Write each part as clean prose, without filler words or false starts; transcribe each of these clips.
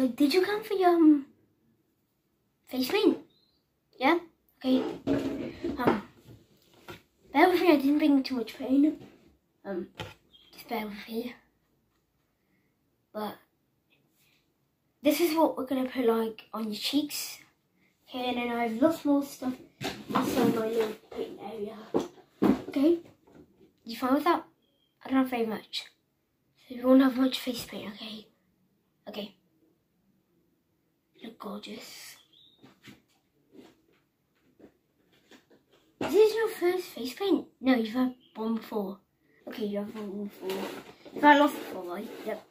So did you come for your face paint? Yeah? Okay. Bear with me, I didn't bring too much paint. Just bear with me. But this is what we're gonna put like on your cheeks. Okay, and then I have lots more stuff inside my little paint area. Okay? You fine with that? I don't have very much. So you won't have much face paint, okay? Okay. You look gorgeous. Is this your first face paint? No, you've had one before. Okay, you have one before. You've had lots before, right? Yep.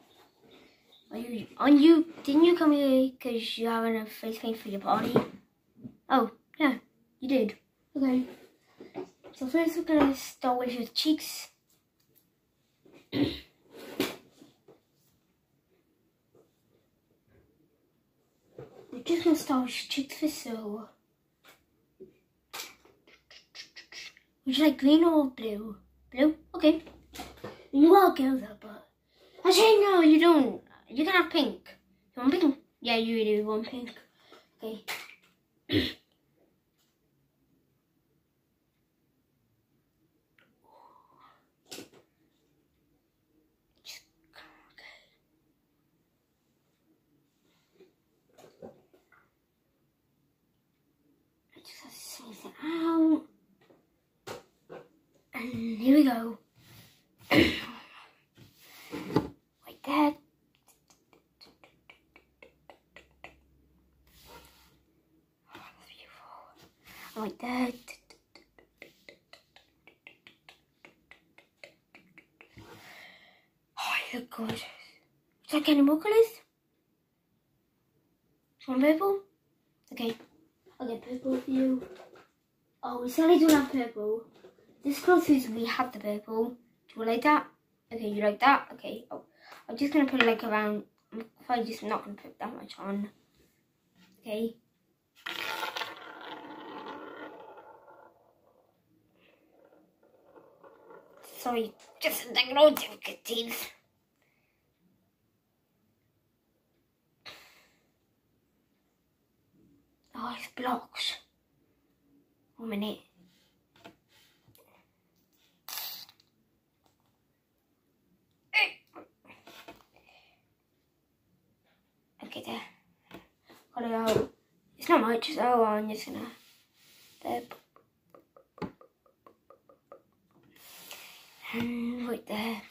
Didn't you come here because you're having a face paint for your party? Oh, yeah, you did. Okay. So first we're gonna start with your cheeks. We're just gonna start with your cheeks first, so would you like green or blue? Blue? Okay. You are girls though, but actually no, you don't. You can have pink. You want pink? Yeah, you do want pink. Okay. Out. And here we go. Like that. Oh, that's beautiful. Like that. Oh, you look gorgeous. Would you like any more colours? Want purple? Okay. I'll get purple for you. Oh, we sadly don't have purple. This clothes we have the purple. Do you like that? Okay, you like that? Okay. Oh, I'm just gonna put it like around. I'm probably just not gonna put that much on. Okay. Sorry, just technical difficulties. Oh, it's blocks. 1 minute. Okay, there. Got it out. It's not much, so I'm just gonna. There. And right there.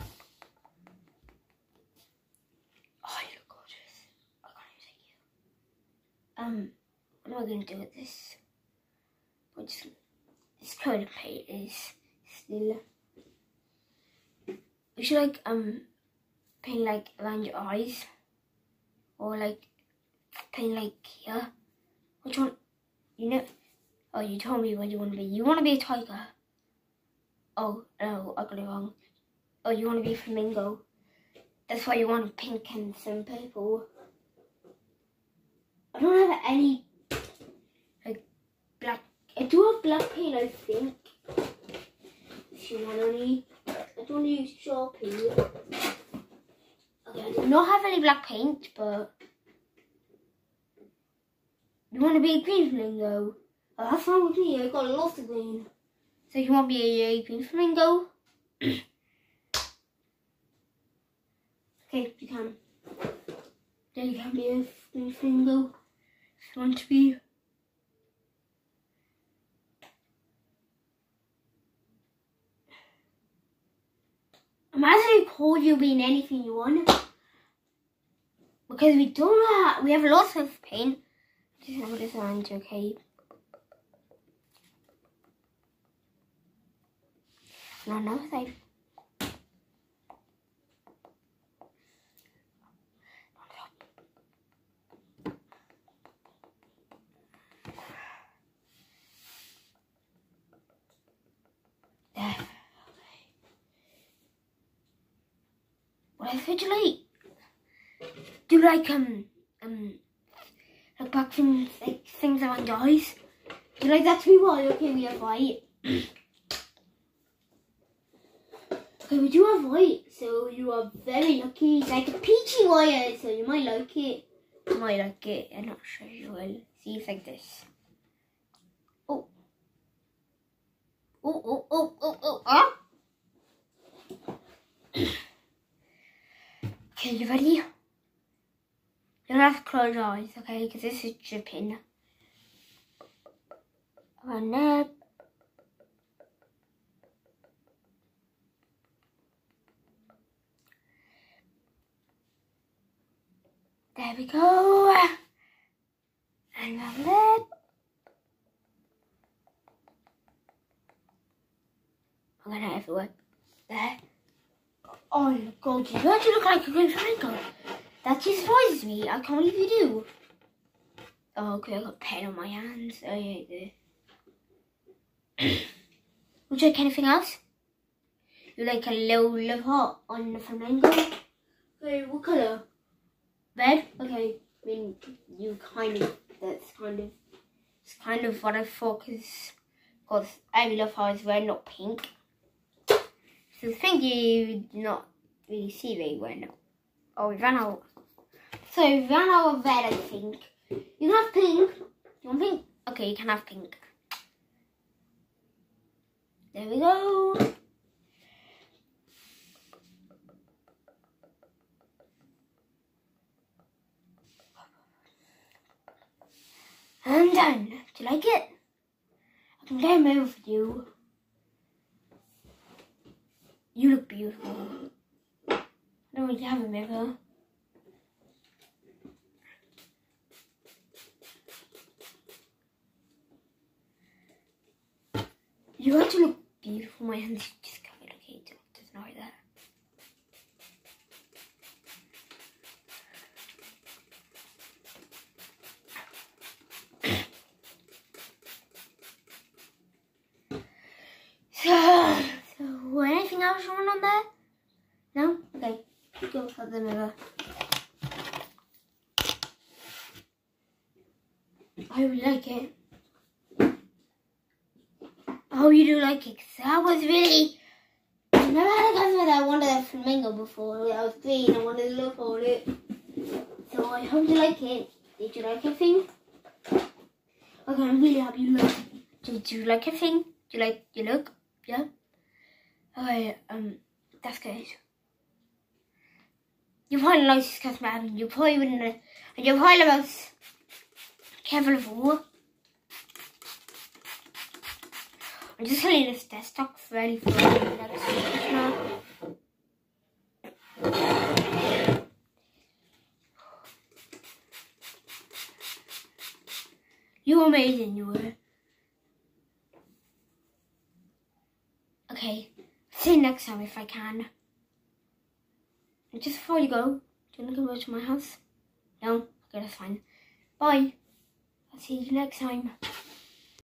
Oh, you look gorgeous. I can't even see you. What am I gonna do with this? This coat of paint is still. You should like paint like around your eyes, or like paint like here. Which one? You know? Oh, you told me what you want to be. You want to be a tiger. Oh no, I got it wrong. Oh, you want to be a flamingo. That's why you want pink and some purple. I don't have any like black. I do have black paint, I think. If you want any, I don't use Sharpie. Okay, I do not have any black paint, but you want to be a green flamingo? Oh, that's fine with me. I got lots of green. So you want to be a green flamingo? Okay, you can. Then you can be a green flamingo if you want to be. I'm actually cool you being anything you want. Because we have lots of paint. Just have this around, okay? And another side. There. What else would you like? Do you like black things, like things around your eyes? Do you like that to be white? Okay, we have white. Okay, we do have white, so you are very lucky. It's like a peachy white, so you might like it. You might like it. I'm not sure you will. See, it's like this. Oh. Oh, oh, oh, oh, oh, ah. Okay, you ready? You don't have to close your eyes, okay? Because this is dripping. Around there. There we go. And my lip. I'm gonna everywhere. There. Oh my god, you actually look like a green flamingo. That just surprises me. I can't believe you do. Oh, okay, I got pain on my hands. Oh yeah, there. Would you like anything else? You like a little love heart on the flamingo? Okay, what colour? Red? Okay. I mean, you it's kind of what I thought, because I love hearts red, not pink. So the thing you do not really see very well now. Oh, we ran out. So we ran out of red, I think. You can have pink. You want pink? Okay, you can have pink. There we go. I'm done. Do you like it? I can get a mirror for you. You look beautiful. I don't really have a mirror. You actually look beautiful. My hands just covered. Okay, don't ignore that. So anything else you want on there? No? Okay, go for the mirror. I really like it. I hope you do like it, because that was really... I've never had a customer that wanted a flamingo before. That was green, I wanted to look on it. So I hope you like it. Did you like everything? Okay, I'm really happy you look. Did you like everything? Do you like your look? Yeah? Okay, that's good. You're probably the nicest customer ever. You probably wouldn't, and you're probably the most careful of all. I'm just going to leave this stock ready for the next customer. You're amazing, you were. Okay, see you next time if I can. And just before you go, do you want to go to my house? No? Okay, that's fine. Bye. I'll see you next time.